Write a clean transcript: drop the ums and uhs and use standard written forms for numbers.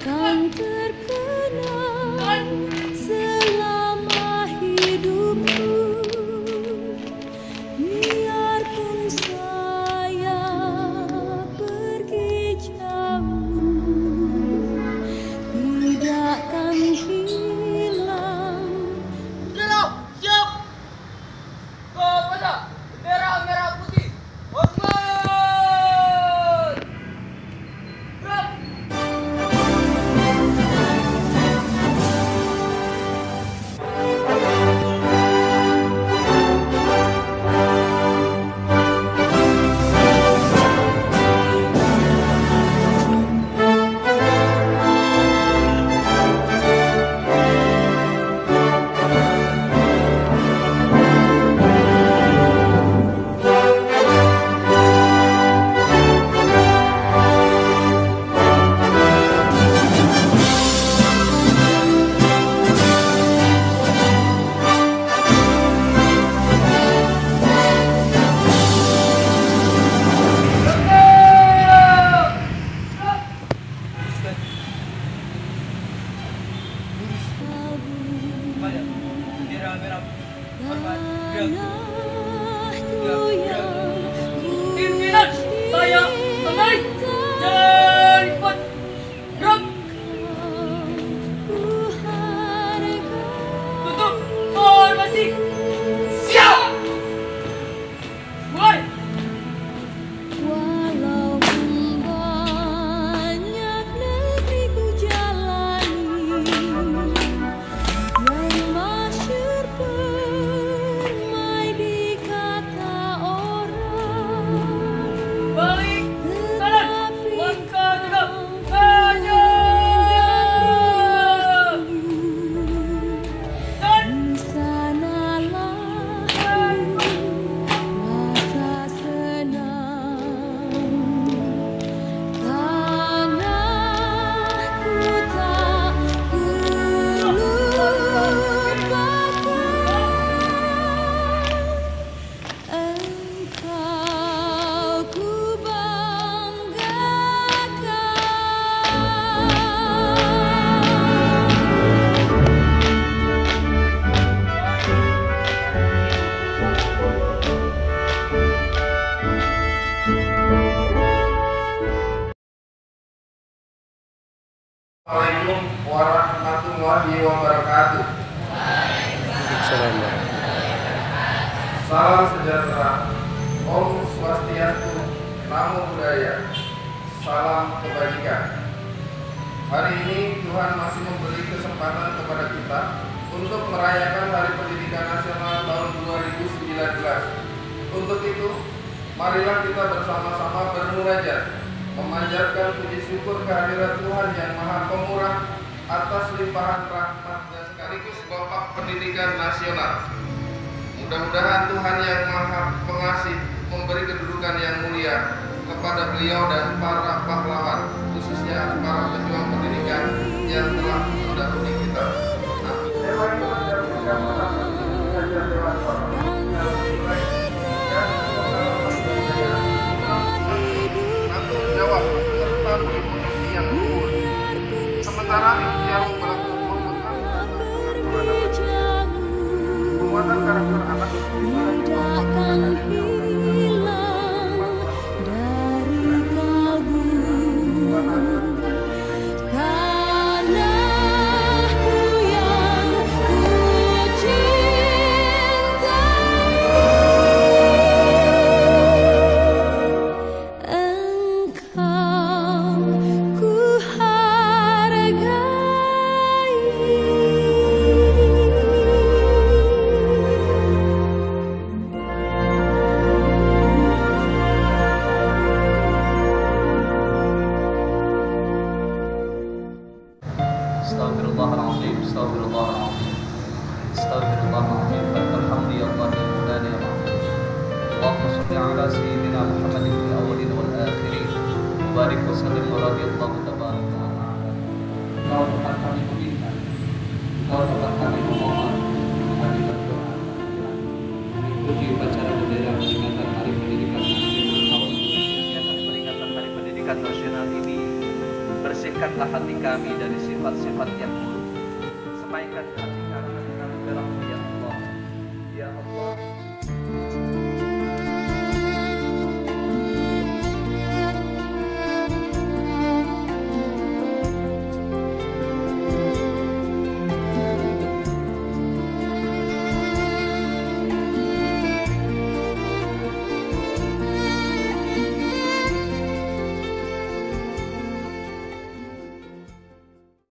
akan terkenang selama hidupku. Biarpun saya pergi jauh, tidak akan hilang. Sudah, siap. Kepada bendera merah putih. Hormat. Gerak. Bendera merah putih. Hormat. Gerak. Pimpinan, saya kembali. Jangan ikut. Gerak. Tutup formasi. Siap. Mulai. Walaupun banyak negeri ku jalani, yang masyhur permai di kata orang, Balik kanan. Langkah tegak. Maju. Dan di sanalah rasa senang. Tanahku tak kulupakan, engkau ku banggakan. Assalamualaikum warahmatullahi wabarakatuh. Salam sejahtera, Om Swastiastu, Namo Buddhaya, salam kebajikan. Hari ini Tuhan masih memberi kesempatan kepada kita untuk merayakan Hari Pendidikan Nasional tahun 2019. Untuk itu, marilah kita bersama-sama bermunajat, memanjatkan puji syukur kehadirat Tuhan yang Maha Pemurah atas limpahan rahmat dan sekaligus Bapak Pendidikan Nasional. Mudah-mudahan Tuhan yang Maha Pengasih memberi kedudukan yang mulia kepada beliau dan para pahlawan, khususnya para pejuang pendidikan yang telah mendahului kita. Tanggung jawab serta berfungsi yang luhur. Sementara ikhtiar melakukan penguatan karakter anak Tidak akan hilang dari kalbu. Tanahku yang ku cintai, engkau ku Astaghfirullahaladzim, astaghfirullahaladzim, astaghfirullahaladzim. Alhamdulillah ya Allah ya Maulana ya Ma'bud. Allahumma shalli ala sayyidina Muhammadin fil awwalin wal akhirin. Mubarak wa sallim wa radiyallahu tabaraka wa ta'ala. Engkau Tuhan kami meminta, Engkau Tuhan kami memohon, kami berdoa. Mengikuti upacara bendera peringatan Hari Pendidikan Nasional tahun ini. Kegiatan peringatan Hari Pendidikan Nasional ini bersih Bersihkanlah hati kami dari sifat-sifat yang buruk. Semaikan hati kami dalam